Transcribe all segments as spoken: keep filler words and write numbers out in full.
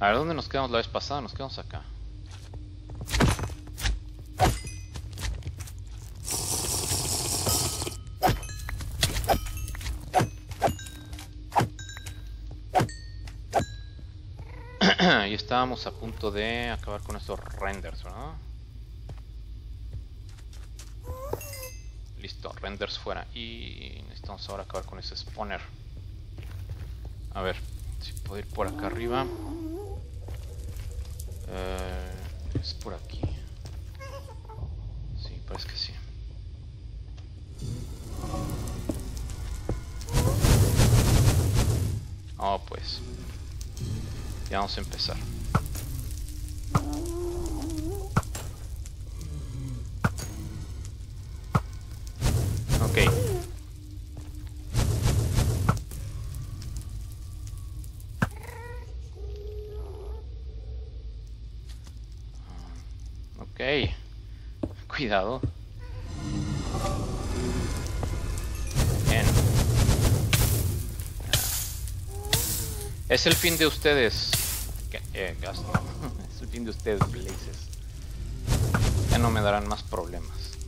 A ver, ¿dónde nos quedamos la vez pasada? Nos quedamos acá. Y estábamos a punto de acabar con estos renders, ¿verdad? Listo, renders fuera. Y necesitamos ahora acabar con ese spawner. A ver, si puedo ir por acá arriba. Eh, es por aquí. Sí, parece que sí. Oh, pues. Ya vamos a empezar. Ok. Ok. Cuidado. Bien. Es el fin de ustedes. Eh, gasto. Es el fin de ustedes, Blazes. Ya no me darán más problemas.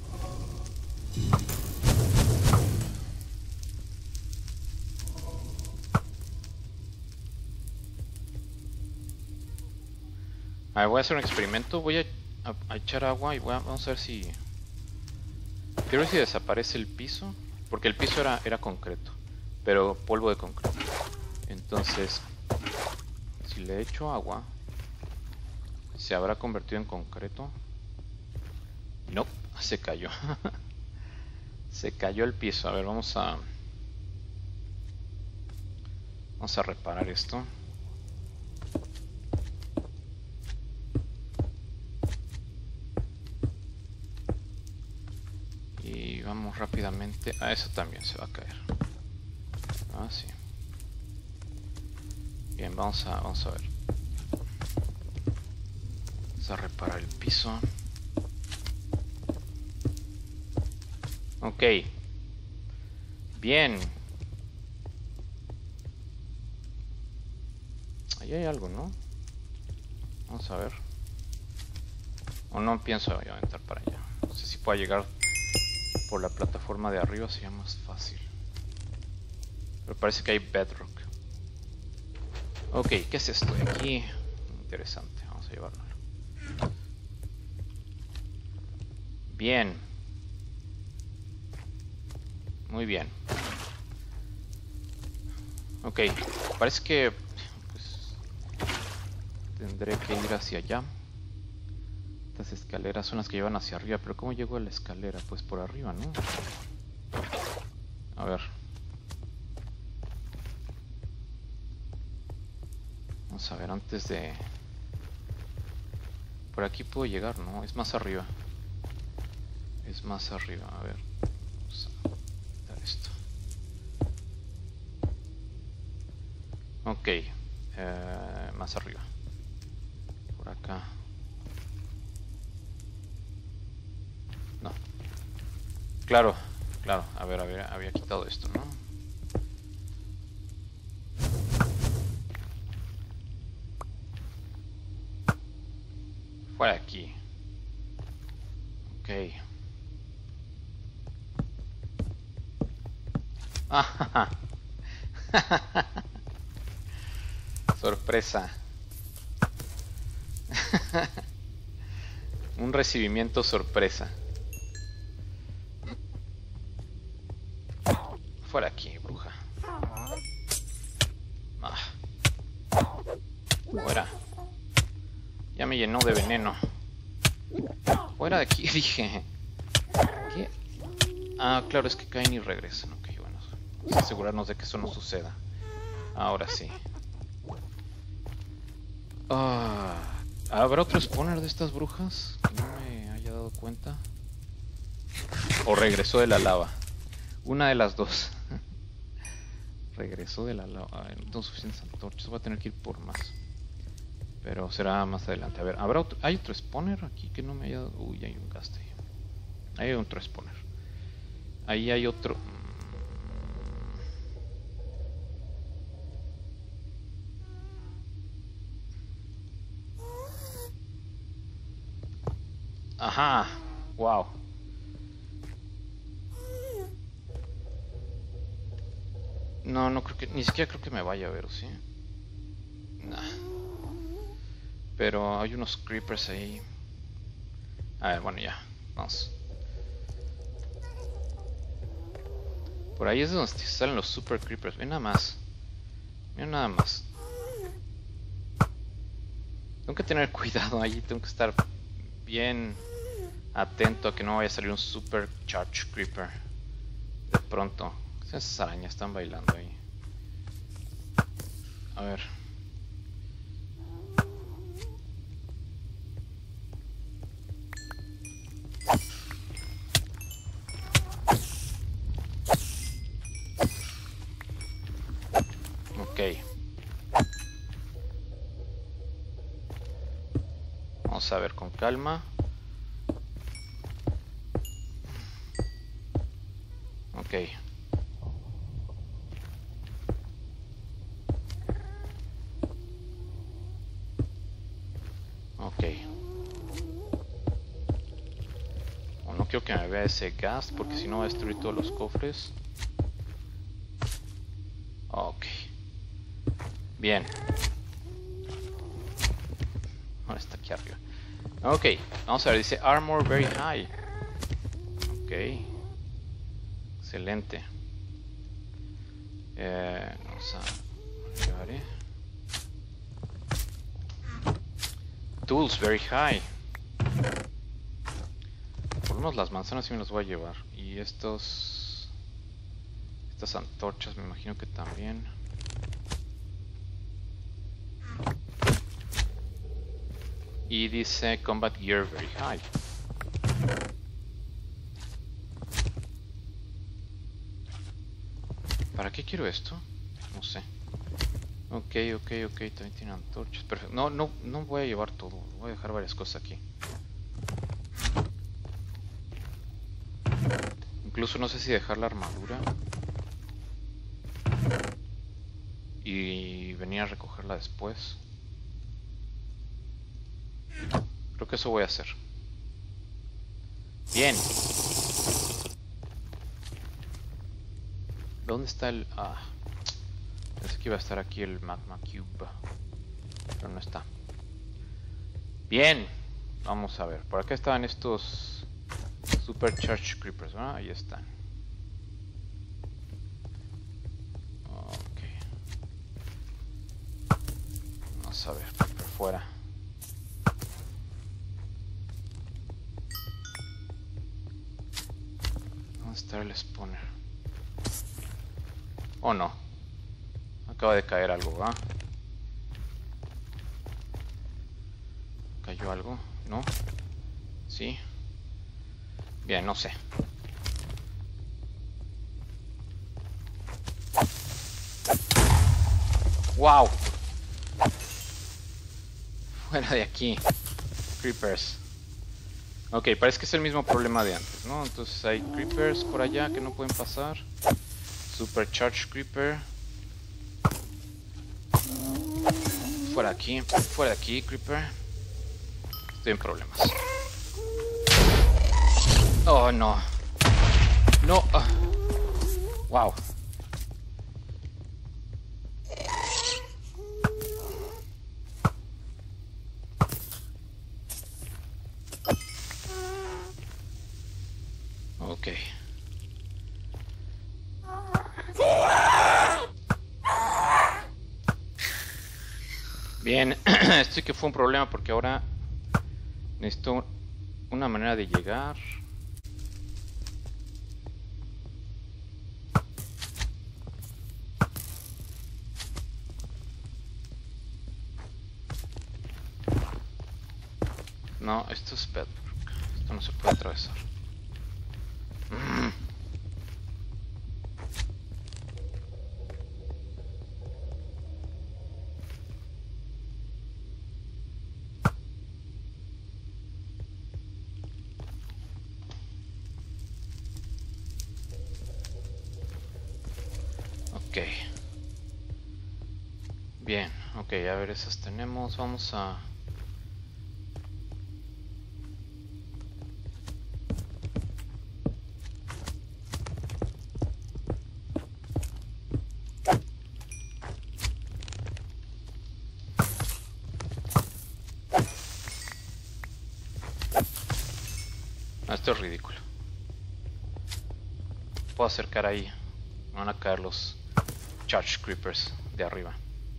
A ver, voy a hacer un experimento. Voy a, a, a echar agua y voy a, vamos a ver si... Quiero ver si desaparece el piso. Porque el piso era, era concreto. Pero polvo de concreto. Entonces, si le echo agua, ¿se habrá convertido en concreto? No, se cayó. Se cayó el piso. A ver, vamos a... Vamos a reparar esto. Y vamos rápidamente. Ah, eso también se va a caer. Ah, sí. Bien, vamos a, vamos a ver. Vamos a reparar el piso. Ok. Bien. Ahí hay algo, ¿no? Vamos a ver. O no pienso aventar para allá. No sé si puedo llegar por la plataforma de arriba, sería más fácil. Pero parece que hay bedrock. Ok, ¿qué es esto de aquí? Interesante, vamos a llevárnoslo. Bien. Muy bien. Ok, parece que pues, tendré que ir hacia allá. Estas escaleras son las que llevan hacia arriba, pero ¿cómo llego a la escalera? Pues por arriba, ¿no? A ver. Vamos a ver antes de... Por aquí puedo llegar, ¿no? Es más arriba. Es más arriba, a ver. Vamos a quitar esto. Ok. Eh, más arriba. Por acá. No. Claro, claro. A ver, a ver, había quitado esto, ¿no? Fuera de aquí. Ok. Ah, sorpresa. Un recibimiento sorpresa. Fuera aquí, bruja. Ah. Fuera. Ya me llenó de veneno. Fuera de aquí, dije. ¿Qué? Ah, claro, es que caen y regresan. Ok, bueno. Vamos a asegurarnos de que eso no suceda. Ahora sí. Ah, ¿habrá otro spawner de estas brujas que no me haya dado cuenta? ¿O regresó de la lava? Una de las dos. Regresó de la lava. A ver, no tengo suficientes antorchas. Voy a tener que ir por más. Pero será más adelante. A ver, ¿habrá otro? ¿Hay otro spawner aquí que no me haya dado? Uy, hay un gaste. Ahí hay otro spawner. Ahí hay otro. Ajá. Wow. No, no creo que... Ni siquiera creo que me vaya a ver, ¿o sí? Nah. Pero hay unos creepers ahí. A ver, bueno, ya. Vamos. Por ahí es donde salen los super creepers. Ven nada más. Mira nada más. Tengo que tener cuidado ahí. Tengo que estar bien atento a que no vaya a salir un super charge creeper de pronto. Esas arañas están bailando ahí. A ver. Ok. Vamos a ver con calma. Ok. Ok. Oh, no quiero que me vea ese gas porque si no va a destruir todos los cofres. Ok. Bien. Ahora está aquí arriba. Ok. Vamos a ver. Dice Armor very high. Ok. Excelente. Eh, vamos a llevar, eh. Tools very high. Por lo menos las manzanas sí me las voy a llevar. Y estos... Estas antorchas me imagino que también. Y dice Combat Gear very high. ¿Para qué quiero esto? No sé. Ok, ok, ok, también tiene antorchas. Perfecto. No, no, no voy a llevar todo. Voy a dejar varias cosas aquí. Incluso no sé si dejar la armadura y venir a recogerla después. Creo que eso voy a hacer. Bien. ¿Dónde está el...? Ah, pensé que iba a estar aquí el Magma Cube, pero no está. Bien. Vamos a ver. Por acá estaban estos Supercharged Creepers, ¿verdad? Ahí están. Ok. Vamos a ver, por fuera. ¿Dónde está el spawner? Oh no. Acaba de caer algo, ¿verdad? ¿Cayó algo? ¿No? ¿Sí? Bien, no sé. ¡Wow! Fuera de aquí. Creepers. Ok, parece que es el mismo problema de antes, ¿no? Entonces hay creepers por allá que no pueden pasar. Supercharged creeper. Fuera de aquí, fuera de aquí, creeper. Estoy en problemas. Oh, no. No. Uh. Wow. Ok. Bien, esto sí que fue un problema porque ahora necesito una manera de llegar. No, esto es bedrock. Esto no se puede atravesar. Mm. Ok. Bien, ok, a ver, esas tenemos. Vamos a... esto es ridículo. Puedo acercar ahí. Me van a caer los Charge Creepers de arriba.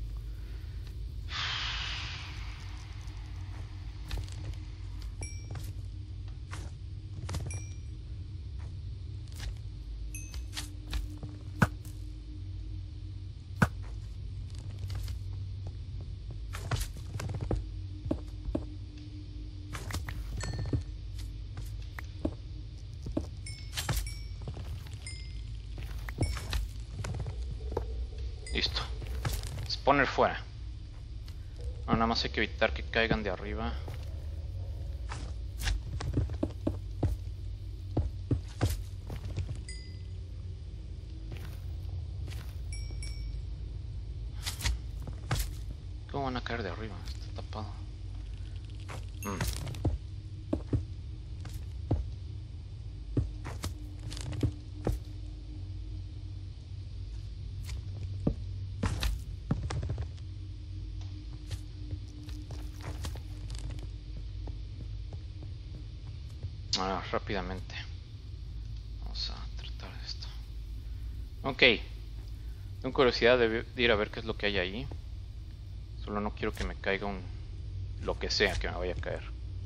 Listo. Spawner fuera. No, nada más hay que evitar que caigan de arriba. ¿Cómo van a caer de arriba? Está tapado. Mm. Ahora, rápidamente. Vamos a tratar de esto. Ok. Tengo curiosidad de, de ir a ver qué es lo que hay ahí. Solo no quiero que me caiga un... lo que sea que me vaya a caer.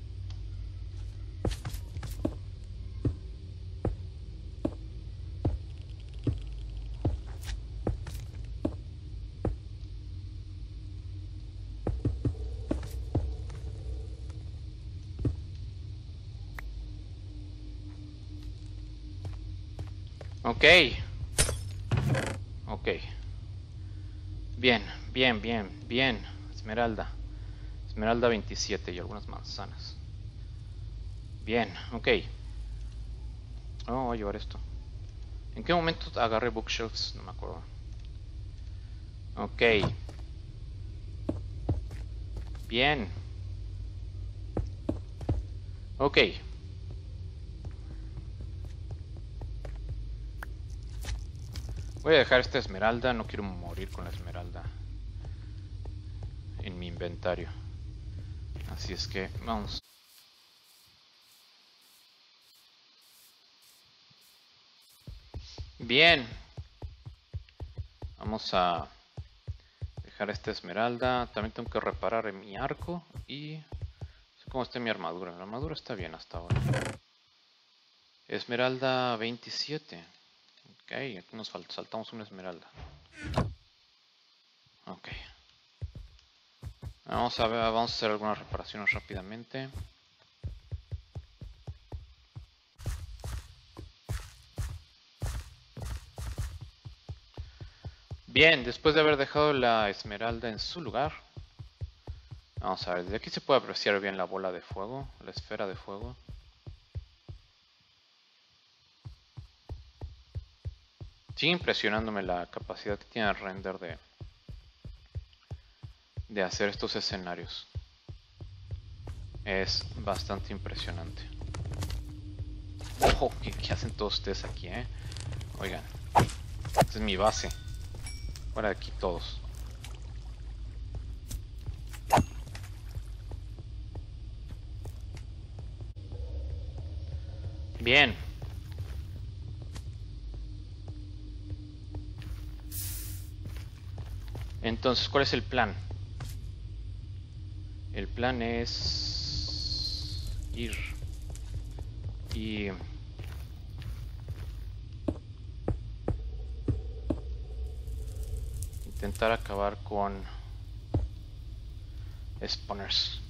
Ok. Ok. Bien, bien, bien, bien. Esmeralda. Esmeralda veintisiete y algunas manzanas. Bien, ok. Oh, voy a llevar esto. ¿En qué momento agarré bookshelves? No me acuerdo. Ok. Bien. Ok. Voy a dejar esta esmeralda. No quiero morir con la esmeralda en mi inventario. Así es que vamos. Bien. Vamos a dejar esta esmeralda. También tengo que reparar en mi arco. Y no sé cómo está mi armadura. La armadura está bien hasta ahora. Esmeralda veintisiete. Ok, aquí nos saltamos una esmeralda. Ok. Vamos a ver, vamos a hacer algunas reparaciones rápidamente. Bien, después de haber dejado la esmeralda en su lugar, vamos a ver, desde aquí se puede apreciar bien la bola de fuego, la esfera de fuego. Sigue impresionándome la capacidad que tiene el render de, de hacer estos escenarios. Es bastante impresionante. Ojo, ¿qué, qué hacen todos ustedes aquí, eh? Oigan, esta es mi base. Fuera de aquí todos. Bien. Entonces, ¿cuál es el plan? El plan es ir y intentar acabar con spawners.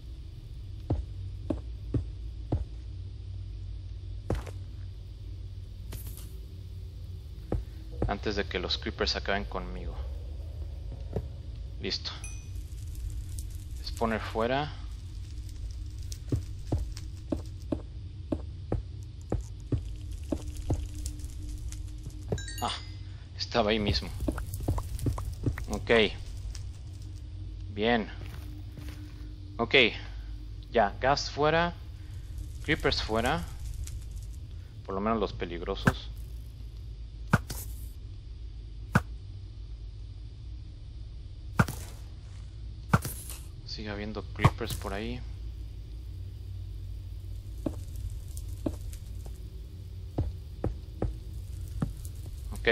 Antes de que los creepers acaben conmigo. Listo. Spawner fuera. Ah, estaba ahí mismo. Ok. Bien. Ok. Ya, gas fuera. Creepers fuera. Por lo menos los peligrosos. Sigue habiendo creepers por ahí. Ok.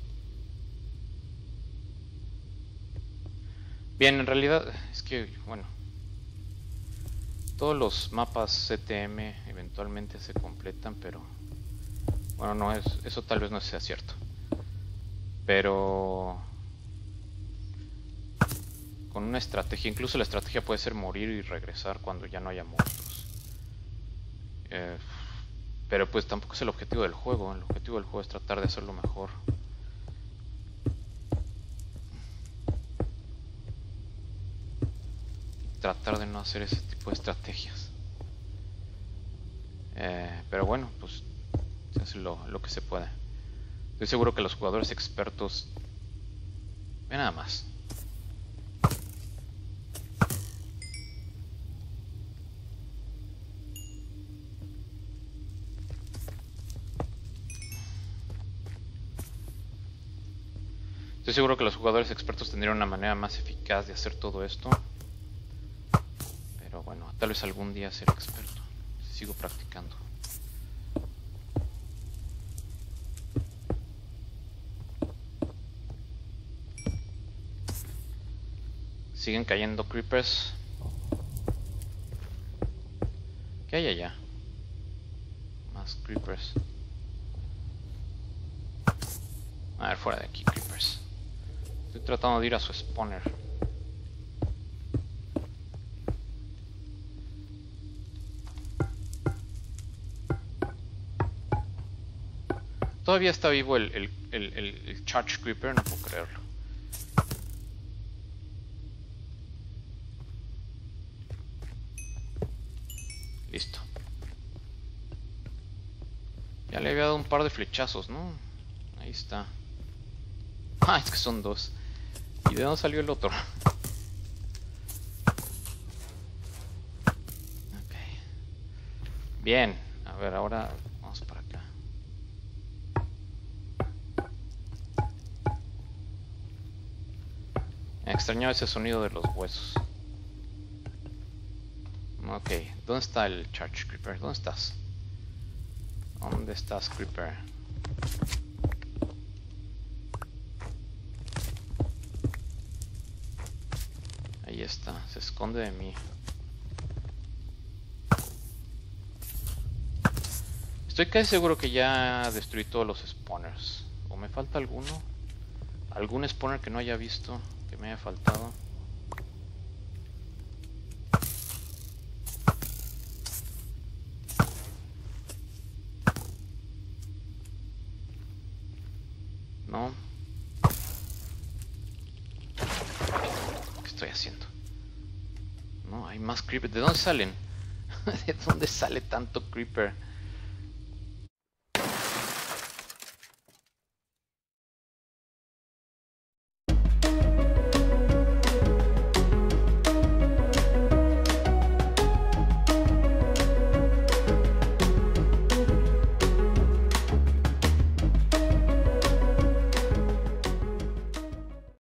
Bien, en realidad es que, bueno, todos los mapas C T M eventualmente se completan, pero bueno, no es, eso tal vez no sea cierto. Pero con una estrategia, incluso la estrategia puede ser morir y regresar cuando ya no haya monstruos. Eh, pero pues tampoco es el objetivo del juego. El objetivo del juego es tratar de hacerlo mejor. Tratar de no hacer ese tipo de estrategias. Eh, pero bueno, pues se hace lo, lo que se puede. Estoy seguro que los jugadores expertos... Ve nada más. Estoy seguro que los jugadores expertos tendrían una manera más eficaz de hacer todo esto. Pero bueno, tal vez algún día seré experto. Sigo practicando. Siguen cayendo creepers. ¿Qué hay allá? Más creepers. A ver, fuera de aquí, creepers. Estoy tratando de ir a su spawner. Todavía está vivo el, el, el, el, el Charge Creeper, no puedo creerlo. Listo. Ya le había dado un par de flechazos, ¿no? Ahí está. Ah, es que son dos. ¿Y de dónde salió el otro? Ok. Bien. A ver, ahora vamos para acá. Me extrañaba ese sonido de los huesos. Ok, ¿dónde está el Charge Creeper? ¿Dónde estás? ¿Dónde estás, Creeper? Ahí está, se esconde de mí. Estoy casi seguro que ya destruí todos los spawners. ¿O me falta alguno? ¿Algún spawner que no haya visto? Que me haya faltado. No. ¿Qué estoy haciendo? No, hay más creeper. ¿De dónde salen? ¿De dónde sale tanto creeper?